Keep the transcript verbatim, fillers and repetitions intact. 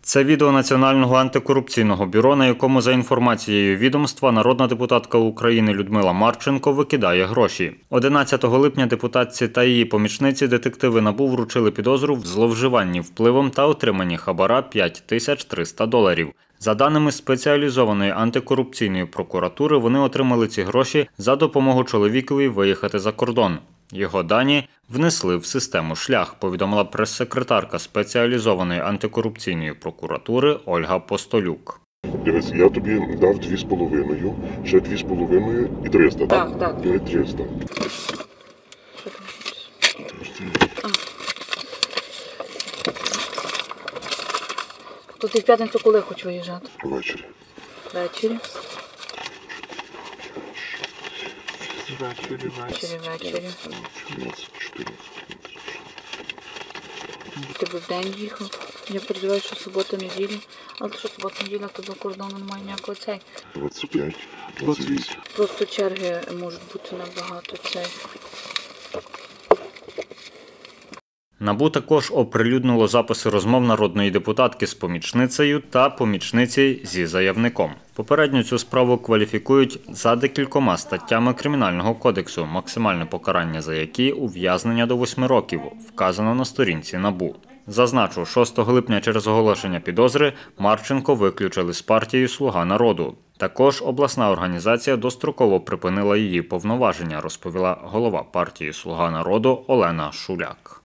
Це відео Національного антикорупційного бюро, на якому, за інформацією відомства, народна депутатка України Людмила Марченко викидає гроші. одинадцятого липня депутатці та її помічниці детективи НАБУ вручили підозру в зловживанні впливом та отриманні хабара п'ять тисяч триста доларів. За даними спеціалізованої антикорупційної прокуратури, вони отримали ці гроші за допомогу чоловікові виїхати за кордон. Його дані внесли в систему «Шлях», повідомила прес-секретарка спеціалізованої антикорупційної прокуратури Ольга Постолюк. Дивись, я тобі дав дві з половиною, ще дві з половиною і триста, так? Так, так. І триста. То ти в п'ятницю коли хочеш виїжджати? Ввечері. Ввечері? Ввечері, Ввечері, ввечері. чотирнадцять, чотирнадцять. Ти б в день їхав. Я переживаю, що субота, неділя. Але що субота, неділя, то до кордону немає ніякого цей. двадцять п'ять, двадцять вісім. Просто черги можуть бути набагато цей. НАБУ також оприлюднило записи розмов народної депутатки з помічницею та помічниці зі заявником. Попередньо цю справу кваліфікують за декількома статтями Кримінального кодексу, максимальне покарання за які – ув'язнення до восьми років, вказано на сторінці НАБУ. Зазначу, шостого липня через оголошення підозри Марченко виключили з партії «Слуга народу». Також обласна організація достроково припинила її повноваження, розповіла голова партії «Слуга народу» Олена Шуляк.